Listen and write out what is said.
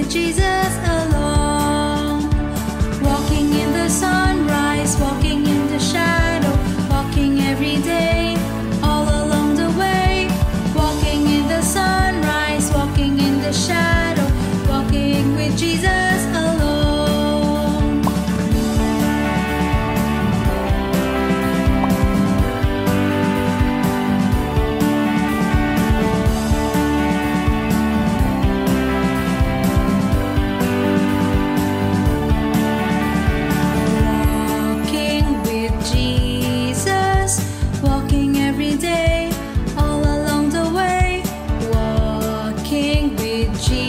with Jesus along. Walking in the sunrise, walking in the shadow, walking every day, all along the way. Walking in the sunrise, walking in the shadow, walking with Jesus along. Walking with Jesus, walking every day, all along the way. Walking with Jesus.